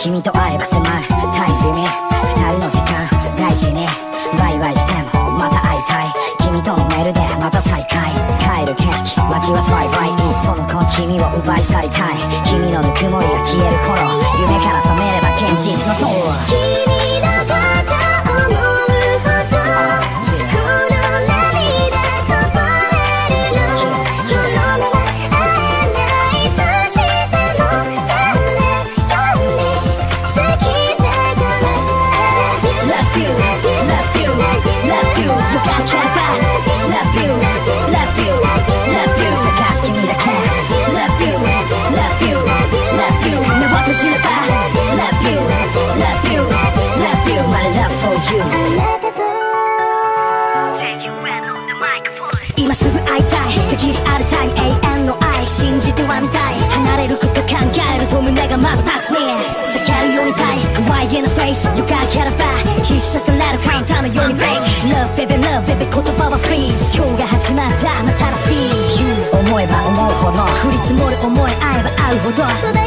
君と会えば迫るタイムリミ二人の時間大事にワイワイしてもまた会いたい君とのメールでまた再会帰る景色街はトワイライトいっその子君を奪い去りたい君のぬくもりが消える頃夢から覚めれば現実の塔君のこと思うほどこの涙こぼれるのこのまま会えないとしても残念好きだから Love you, love you, love you よかったら Love you, love you, love you 探す君だけ Love you, love you, love you 目を閉じれば Love you, love you, love you My love for you 今すぐ会いたい限りあるタイム永遠の愛信じてはみたい離れること考えると胸がまた立つね避けるようにたい可愛げなフェイスよかければ引き裂かれるカウンターのように Break Love baby love baby 言葉は Freeze 今日が始まったまたの See you 思えば思うほど降り積もる思い合えば合うほど